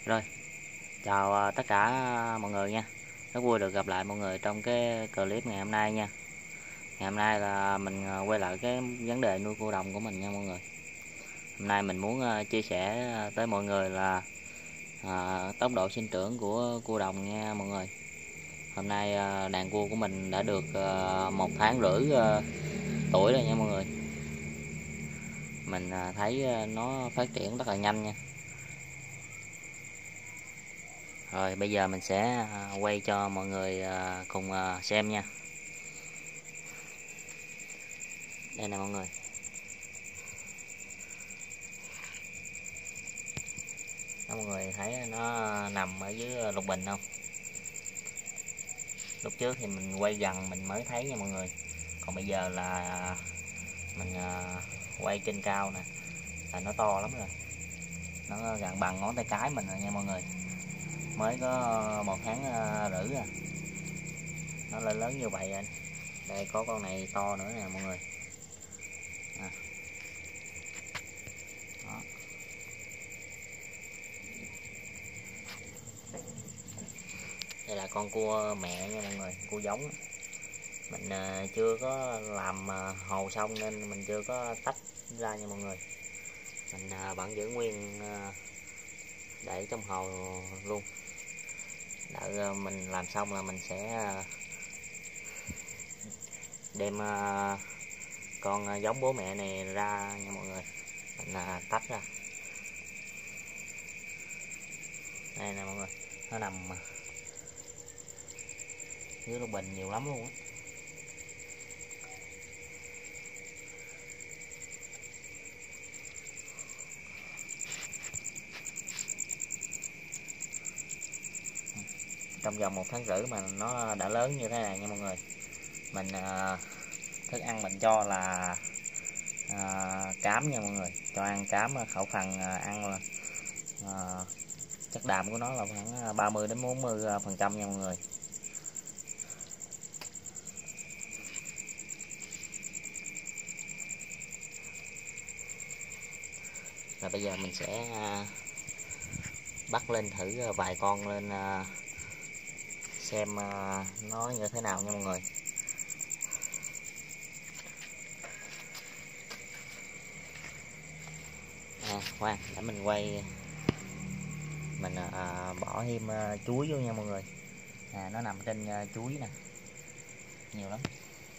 Rồi, chào tất cả mọi người nha. Rất vui được gặp lại mọi người trong cái clip ngày hôm nay nha. Ngày hôm nay là mình quay lại cái vấn đề nuôi cua đồng của mình nha mọi người. Hôm nay mình muốn chia sẻ tới mọi người là tốc độ sinh trưởng của cua đồng nha mọi người. Hôm nay đàn cua của mình đã được 1 tháng rưỡi tuổi rồi nha mọi người. Mình thấy nó phát triển rất là nhanh nha. Rồi bây giờ mình sẽ quay cho mọi người cùng xem nha. Đây nè mọi người. Đó, mọi người thấy nó nằm ở dưới lục bình không? Lúc trước thì mình quay gần mình mới thấy nha mọi người. Còn bây giờ là mình quay trên cao nè, là nó to lắm rồi. Nó gần bằng ngón tay cái mình rồi nha mọi người. Mới có 1 tháng rưỡi à. Nó lên lớn như vậy anh. Đây có con này to nữa nè mọi người. Đó. Đây là con cua mẹ nha mọi người, cua giống. Mình chưa có làm hồ xong nên mình chưa có tách ra nha mọi người. Mình vẫn giữ nguyên để trong hồ luôn. Đợi mình làm xong là mình sẽ đem con giống bố mẹ này ra nha mọi người. Mình tách ra. Đây nè mọi người, nó nằm dưới lục bình nhiều lắm luôn á. Trong vòng 1 tháng rưỡi mà nó đã lớn như thế này nha mọi người. Mình thức ăn mình cho là cám nha mọi người, cho ăn cám. Khẩu phần ăn là chất đạm của nó là khoảng 30 đến 40% nha mọi người. Và bây giờ mình sẽ bắt lên thử vài con lên xem nó như thế nào nha mọi người. Khoan để mình quay, mình bỏ thêm chuối vô nha mọi người. Nó nằm trên chuối nè, nhiều lắm.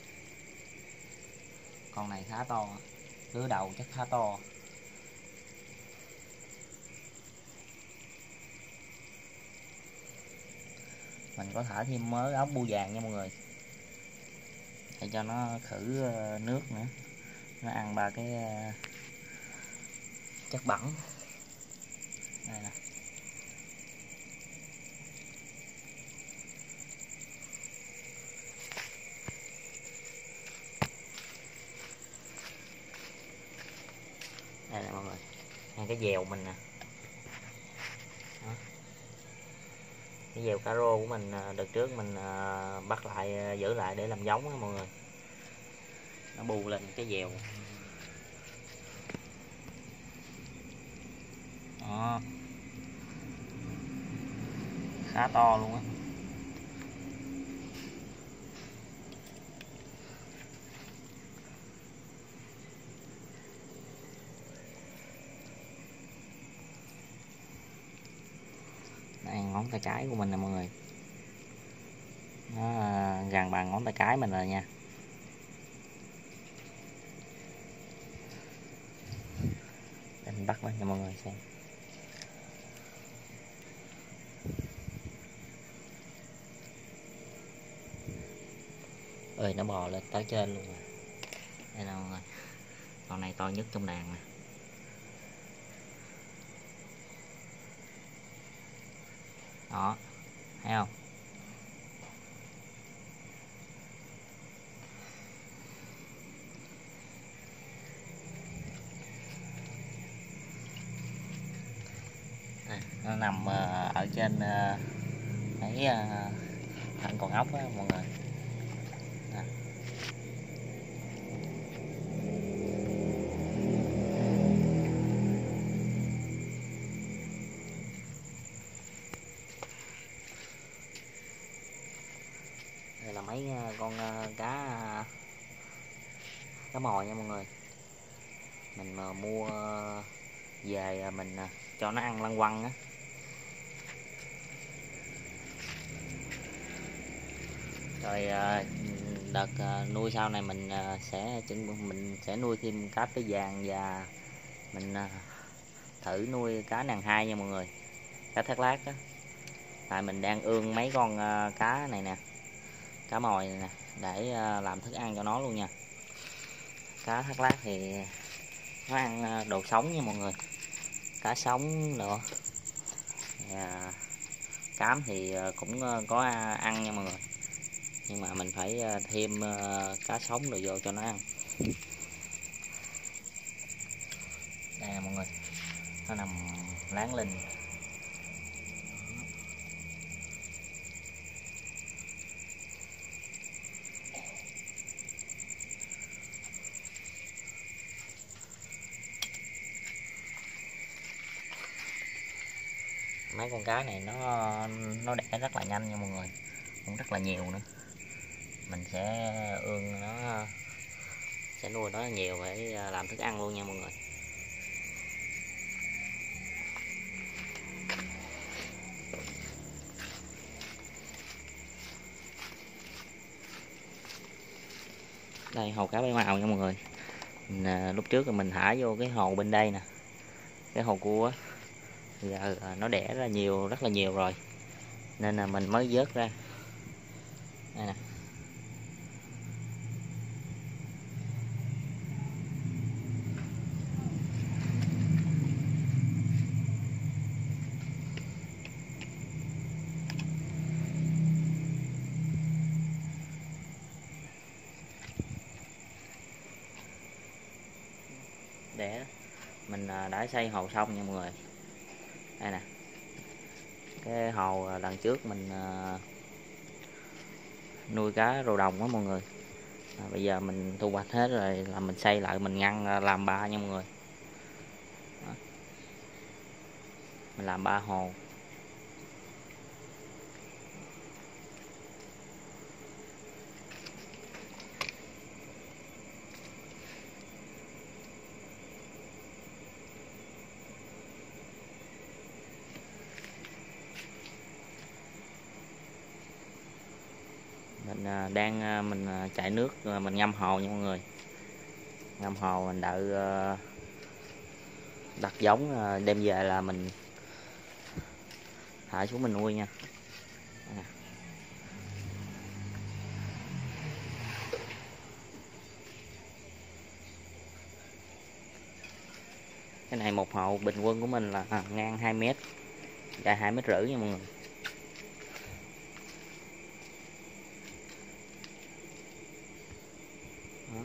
Con này khá to, lứa đầu chắc khá to. Mình có thả thêm mớ ốc bươu vàng nha mọi người, để cho nó khử nước nữa, nó ăn 3 cái chất bẩn. Đây nè. Đây nè mọi người, cái dèo mình nè. Đó. Cái dèo cá rô của mình đợt trước mình bắt lại giữ lại để làm giống á mọi người. Nó bù lên cái dèo. Đó. Khá to luôn á. Đây ngón tay cái của mình nè mọi người. Nó gần bằng ngón tay cái mình rồi nha. Để mình bắt lên cho mọi người xem. Ơi nó bò lên tới trên luôn rồi. Đây là mọi người, con này to nhất trong đàn nè. Đó, thấy không? Nó nằm ở trên cái thân con ốc á mọi người. cá mòi nha mọi người. Mình mà mua về mình cho nó ăn lăng quăng á. Rồi đợt nuôi sau này mình sẽ nuôi thêm cá tứ vàng, và mình thử nuôi cá nàng hai nha mọi người, cá thác lác á. Tại mình đang ương mấy con cá này nè, cá mòi này nè, để làm thức ăn cho nó luôn nha. Cá thác lác thì nó ăn đồ sống nha mọi người, cá sống nữa. Và cám thì cũng có ăn nha mọi người, nhưng mà mình phải thêm cá sống rồi vô cho nó ăn. Đây nè mọi người, nó nằm láng lên. Mấy con cá này nó đẻ rất là nhanh nha mọi người, cũng rất là nhiều nữa. Mình sẽ ương nó, sẽ nuôi nó nhiều để làm thức ăn luôn nha mọi người. Đây hồ cá bảy màu nha mọi người. Lúc trước mình thả vô cái hồ bên đây nè, cái hồ cua á, giờ nó đẻ ra nhiều, rất là nhiều rồi, nên là mình mới vớt ra. Đây nè. Để mình đã xây hồ xong nha mọi người. Đây nè, cái hồ lần trước mình nuôi cá rô đồng á mọi người. Bây giờ mình thu hoạch hết rồi là mình xây lại, mình ngăn làm 3 nha mọi người. Đó. Mình làm 3 hồ. Mình chạy nước, mình ngâm hồ nha mọi người. Ngâm hồ mình đợi đặt giống, đem về là mình thả xuống mình nuôi nha. Cái này một hồ bình quân của mình là ngang 2 mét, dài 2,5 mét nha mọi người. Đó.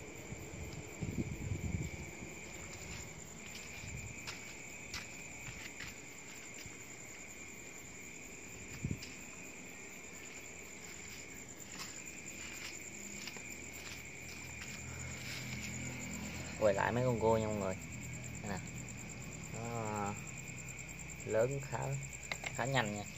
Quay lại mấy con cua nha mọi người. Đây nè. Nó lớn khá nhanh nha.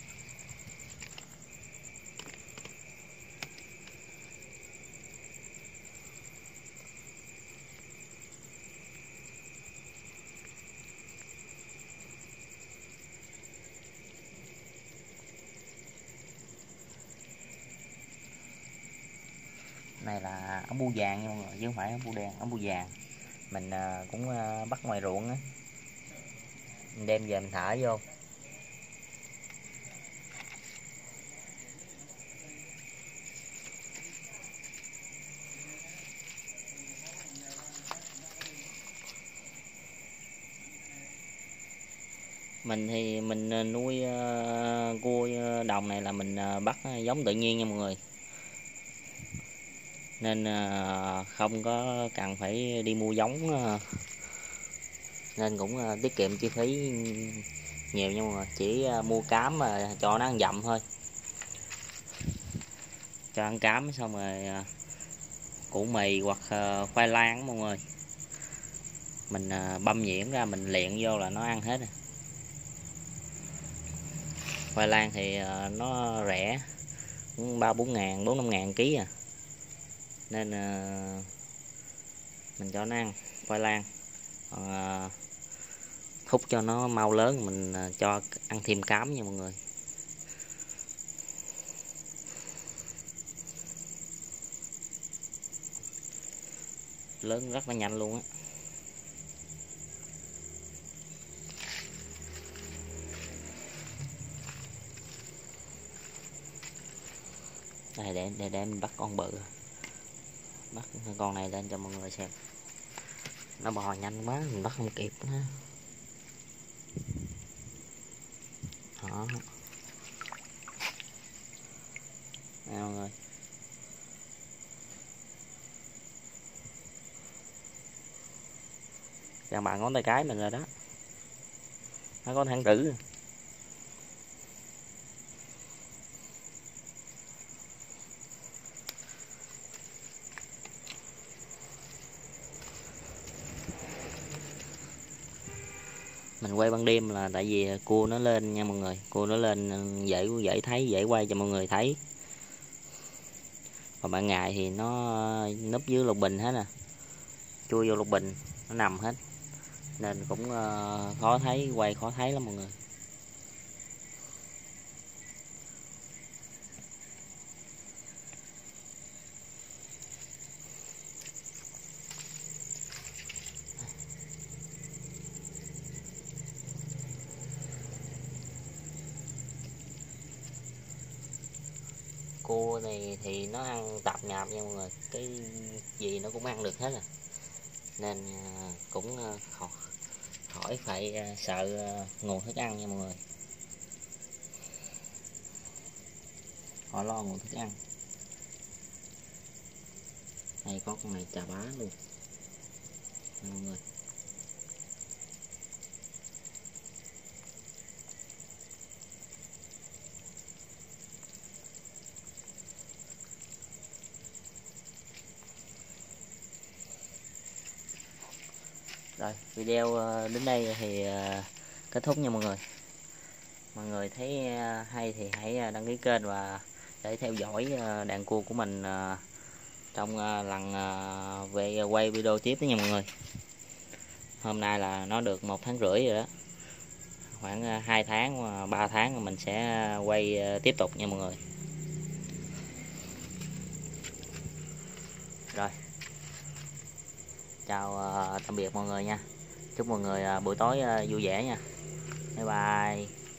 Này là ống bu vàng nha mọi người, chứ không phải ống bu đen, ống bu vàng. Mình cũng bắt ngoài ruộng á, mình đem về mình thả vô. Mình thì mình nuôi cua đồng này là mình bắt giống tự nhiên nha mọi người, nên không có cần phải đi mua giống, nên cũng tiết kiệm chi phí nhiều nha mọi người. Chỉ mua cám mà cho nó ăn dặm thôi, cho ăn cám xong rồi củ mì hoặc khoai lang mọi người, mình băm nhuyễn ra mình luyện vô là nó ăn hết rồi. Khoai lang thì nó rẻ, 3-4 ngàn, 4-5 ngàn ký à. nên mình cho nó ăn khoai lang. Còn thúc cho nó mau lớn mình cho ăn thêm cám nha mọi người. Lớn rất là nhanh luôn á. Đây để mình bắt con bự, bắt con này lên cho mọi người xem. Nó bò nhanh quá mình bắt không kịp nữa. Đó. Đây mọi người. Gần bằng ngón tay cái mình rồi đó. Nó có thằng tử. Mình quay ban đêm là tại vì cua nó lên nha mọi người, cua nó lên dễ thấy, dễ quay cho mọi người thấy. Còn ban ngày thì nó núp dưới lục bình hết nè, chui vô lục bình nó nằm hết nên cũng khó thấy, quay khó thấy lắm mọi người. Cua này thì nó ăn tạp nhạp nha mọi người, cái gì nó cũng ăn được hết à, nên cũng khỏi phải sợ nguồn thức ăn nha mọi người, khỏi lo nguồn thức ăn. Đây có con này chà bá luôn mọi người. Rồi video đến đây thì kết thúc nha mọi người. Mọi người thấy hay thì hãy đăng ký kênh và để theo dõi đàn cua của mình trong lần về quay video tiếp đó nha mọi người. Hôm nay là nó được 1,5 tháng rồi đó, khoảng 2 tháng 3 tháng mình sẽ quay tiếp tục nha mọi người. Rồi chào tạm biệt mọi người nha, chúc mọi người buổi tối vui vẻ nha, bye bye.